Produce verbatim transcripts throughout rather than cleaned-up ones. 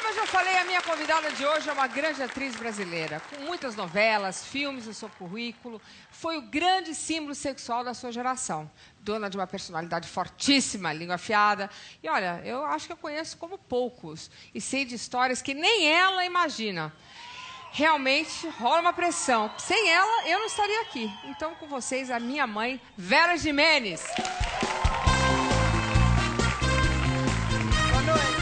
Como eu já falei, a minha convidada de hoje é uma grande atriz brasileira, com muitas novelas, filmes no seu currículo. Foi o grande símbolo sexual da sua geração. Dona de uma personalidade fortíssima, língua afiada. E, olha, eu acho que eu conheço como poucos. E sei de histórias que nem ela imagina. Realmente rola uma pressão. Sem ela, eu não estaria aqui. Então, com vocês, a minha mãe, Vera Giménez. Boa noite.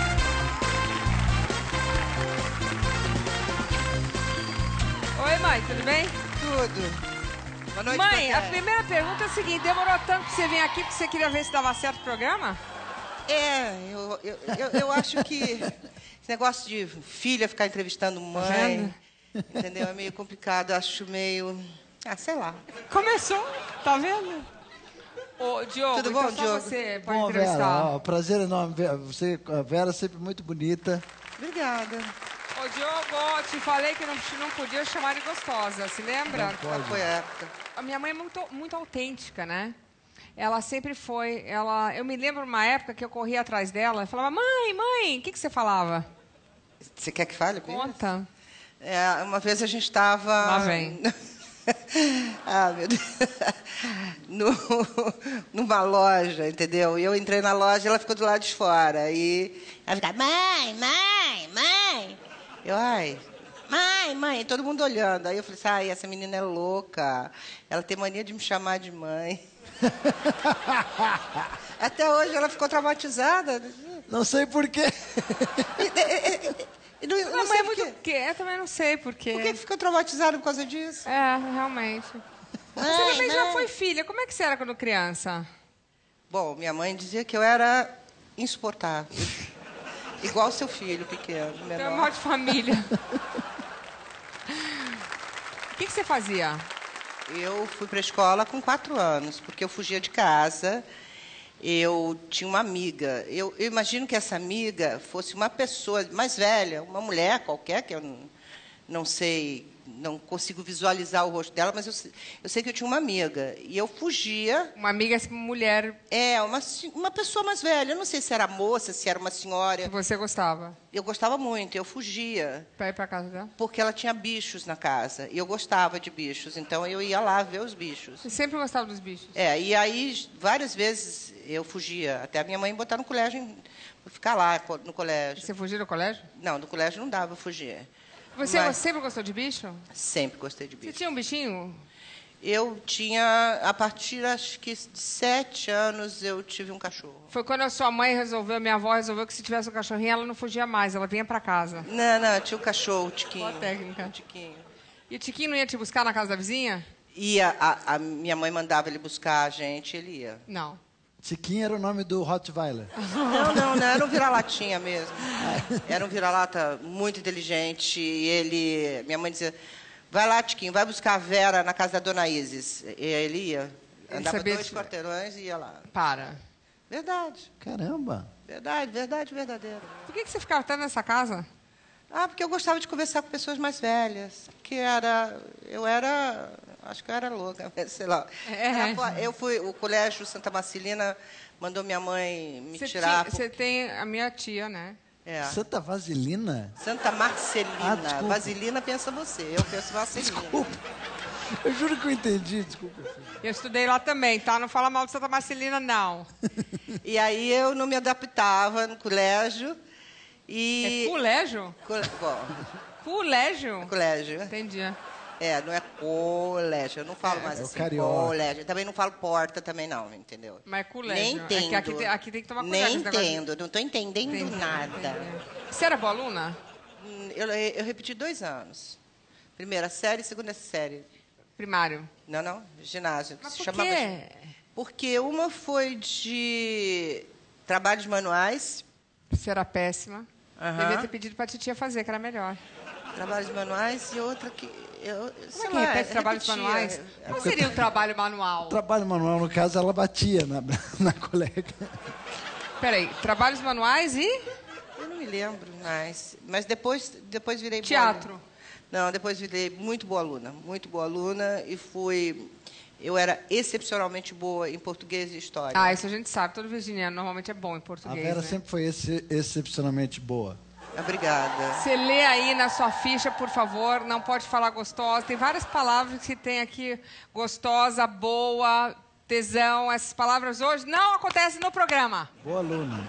Oi, mãe, tudo bem? Tudo. Boa noite, mãe, a primeira pergunta é a seguinte: demorou tanto pra você vir aqui porque você queria ver se dava certo o programa? É, eu, eu, eu, eu acho que esse negócio de filha ficar entrevistando mãe, entendeu? É meio complicado, acho meio... Ah, sei lá. Começou, tá vendo? Ô, Diogo, Tudo bom, então só Diogo? você pode Bom, entrevistar. Vera, ó, prazer enorme. ver Você, a Vera é sempre muito bonita. Obrigada. Ô, Diogo, te falei que não, não podia chamar de gostosa, se lembra? Qual foi a época? A minha mãe é muito, muito autêntica, né? Ela sempre foi... Ela, eu me lembro uma época que eu corria atrás dela e falava: mãe, mãe, o que, que você falava? Você quer que fale? Conta. É, uma vez a gente estava... Lá vem. Ah, meu Deus. No, numa loja, entendeu? E eu entrei na loja e ela ficou do lado de fora. E ela ficava: mãe, mãe, mãe. Eu, ai, mãe, mãe, todo mundo olhando. Aí eu falei assim: ai, essa menina é louca. Ela tem mania de me chamar de mãe. Até hoje ela ficou traumatizada. Não sei por quê. E não, Não, não mãe sei é por muito... quê. Eu também não sei por quê. Por que ficou traumatizada por causa disso? É, realmente. Você Mãe, também já mãe. foi filha. Como é que você era quando criança? Bom, minha mãe dizia que eu era insuportável. Igual seu filho pequeno, Então é menor. mal de família. O que, que você fazia? Eu fui para a escola com quatro anos, porque eu fugia de casa. Eu tinha uma amiga. Eu, eu imagino que essa amiga fosse uma pessoa mais velha, uma mulher qualquer, que eu não, não sei, não consigo visualizar o rosto dela, mas eu, se- eu sei que eu tinha uma amiga. E eu fugia. Uma amiga mulher É, uma, se- uma pessoa mais velha. Eu não sei se era moça, se era uma que senhora. você gostava. Eu gostava muito, eu fugia. Pra ir pra casa dela? Porque ela tinha bichos na casa. E eu gostava de bichos, então eu ia lá ver os bichos. Você sempre gostava dos bichos? É, e aí, várias vezes eu fugia. Até a minha mãe botar no colégio, em- ficar lá co- no colégio. Você fugia do colégio? Não, no colégio não dava fugir. Você Mas sempre gostou de bicho? sempre gostei de Você bicho. tinha um bichinho? Eu tinha, a partir, acho que de sete anos, eu tive um cachorro. Foi quando a sua mãe resolveu, minha avó resolveu que se tivesse um cachorrinho, ela não fugia mais, ela vinha pra casa. Não, não, tinha um cachorro, o Tiquinho. Boa técnica. O Tiquinho. E o Tiquinho não ia te buscar na casa da vizinha? E a, a, a minha mãe mandava ele buscar a gente, ele ia. Não. Tiquinho era o nome do Rottweiler. Não, não, não, era um vira-latinha mesmo. Era um vira-lata muito inteligente. E ele, minha mãe dizia: vai lá, Tiquinho, vai buscar a Vera na casa da dona Isis. E ele ia. Ele Andava sabia dois se- quarteirões e ia lá. Para. Verdade, Caramba. verdade, verdade, verdadeiro. Por que, que você ficava tanto nessa casa? Ah, porque eu gostava de conversar com pessoas mais velhas. Que era, eu era, acho que eu era louca, sei lá. É. Eu fui, o colégio Santa Marcelina mandou minha mãe me Você, tirar. tinha- você tem a minha tia, né? É. Santa Vaselina? Santa Marcelina. Ah, desculpa. Vaselina pensa você, eu penso Marcelina. Eu juro que eu entendi, desculpa. Eu estudei lá também, tá? Não fala mal de Santa Marcelina, não. E aí eu não me adaptava no colégio. E... É colégio? Cole- Bom, Colégio? colégio. Entendi. É, não é colégio. Eu não falo mais É o assim, carioca. colégio. Também não falo porta, também não, entendeu? Mas é colégio. Nem É que entendo. aqui tem- aqui tem que tomar cuidado Nem com esse negócio de- entendo, não estou entendendo Entendi, nada. entendi. Você era boa aluna? Hum, Eu, eu repeti dois anos. Primeira série e segunda série. Primário. Não, não, ginásio. Mas Se por chamava quê? Porque uma foi de trabalhos manuais. Você era péssima. Aham. Devia ter pedido pra titia fazer, que era melhor. Trabalhos manuais e outra que... Eu, Como sei é que lá, repete trabalhos repetia. manuais? Qual seria um trabalho manual? Trabalho manual, no caso, ela batia na, na colega. Peraí, trabalhos manuais e Eu não me lembro mais. Mas depois, depois virei boa teatro. aluna. Não, depois virei muito boa aluna. Muito boa aluna e fui... Eu era excepcionalmente boa em português e história. Ah, isso a gente sabe. Todo virginiano normalmente é bom em A português, Vera né? sempre foi esse- excepcionalmente boa. Obrigada. Você lê aí na sua ficha, por favor. Não pode falar gostosa. Tem várias palavras que tem aqui. Gostosa, boa, tesão. Essas palavras hoje não acontecem no programa. Boa aluna.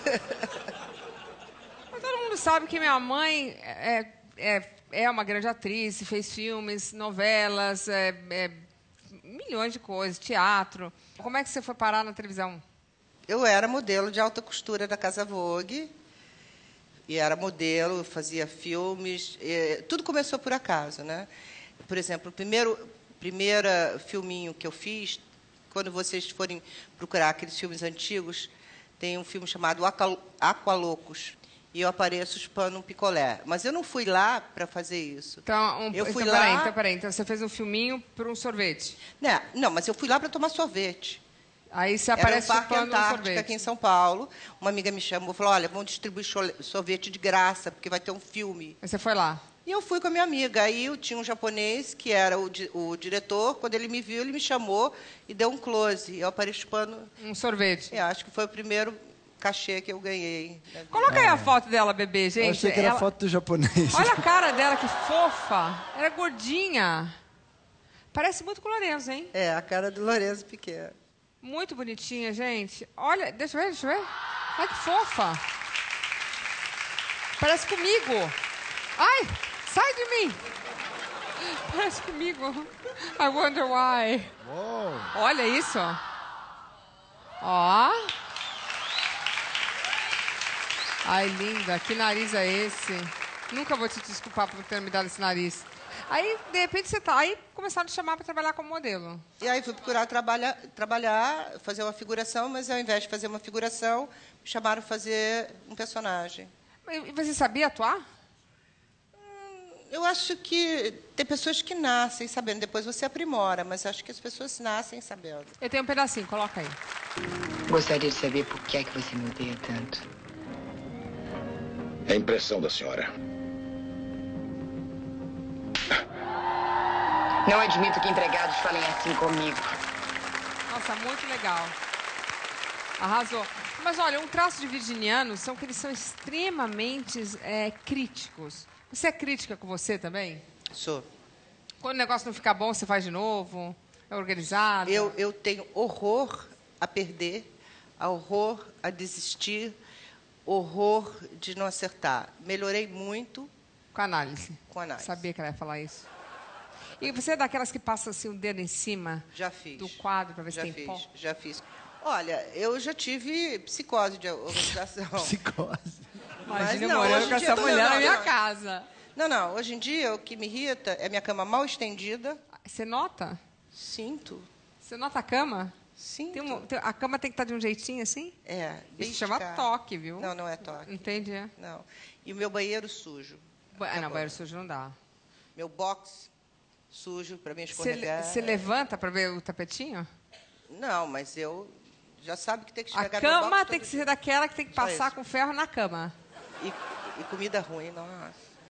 Mas todo mundo sabe que minha mãe é, é, é uma grande atriz, fez filmes, novelas, é, é, milhões de coisas, teatro. Como é que você foi parar na televisão? Eu era modelo de alta costura da Casa Vogue. E era modelo, fazia filmes. E tudo começou por acaso, né? Por exemplo, o primeiro primeiro filminho que eu fiz, quando vocês forem procurar aqueles filmes antigos, tem um filme chamado Aqualocos. E eu apareço chupando um picolé. Mas eu não fui lá para fazer isso. Então, um, eu fui então, lá... peraí, então, peraí. Então, você fez um filminho para um sorvete. Não, não, mas eu fui lá para tomar sorvete. Aí você Era aparece no Parque chupando um Antártica, sorvete. aqui em São Paulo. Uma amiga me chamou e falou, olha, vamos distribuir sorvete de graça, porque vai ter um filme. Aí você foi lá. E eu fui com a minha amiga. Aí eu tinha um japonês, que era o, di o diretor. Quando ele me viu, ele me chamou e deu um close. Eu apareci chupando... Um sorvete. Eu acho que foi o primeiro cachê que eu ganhei. Coloca aí a foto dela, bebê, gente. Eu achei que era Ela... foto do japonês. Olha a cara dela, que fofa. Era gordinha. Parece muito com o Lourenço, hein? É, a cara do Lourenço pequeno. Muito bonitinha, gente. Olha, deixa eu ver, deixa eu ver. Ai, que fofa. Parece comigo. Ai, sai de mim. Parece comigo. I wonder why. Uou. Olha isso. Ó. Ai, linda. Que nariz é esse? Nunca vou te desculpar por ter me dado esse nariz. Aí, de repente, você tá... Aí começaram a te chamar para trabalhar como modelo. E aí fui procurar trabalhar, trabalhar, fazer uma figuração, mas ao invés de fazer uma figuração, me chamaram para fazer um personagem. E você sabia atuar? Hum, eu acho que tem pessoas que nascem sabendo, depois você aprimora, mas acho que as pessoas nascem sabendo. Eu tenho um pedacinho, coloca aí. Gostaria de saber por que é que você me odeia tanto. É a impressão da senhora. Não admito que empregados falem assim comigo. Nossa, muito legal. Arrasou. Mas, olha, um traço de virginianos são que eles são extremamente é, críticos. Você é crítica com você também? Sou. Quando o negócio não fica bom, você faz de novo? É organizado? Eu, eu tenho horror a perder, horror a desistir, horror de não acertar. Melhorei muito Com análise. com análise. Sabia que ela ia falar isso. E você é daquelas que passa assim, o dedo em cima Já fiz. do quadro para ver se já tem fiz, pó? Já fiz. Olha, eu já tive psicose de organização. Psicose. Imagina eu não, morando hoje com em dia essa não, mulher não, na minha não. casa. Não, não. Hoje em dia, o que me irrita é minha cama mal estendida. Você nota? Sinto. Você nota a cama? Sinto. Tem um- tem- a cama tem que estar de um jeitinho assim? É, bem Isso chama esticada. toque, viu? Não, não é toque. Entendi. é. Não. E o meu banheiro sujo. Ba- Ah, não, Acabou. banheiro sujo não dá. Meu box sujo para mim Você escorregar. você levanta para ver o tapetinho? Não, mas eu já sabe que tem que A esfregar meu cama box tem todo que ser dia. daquela que tem que Só passar isso. com ferro na cama. E, e comida ruim, nossa.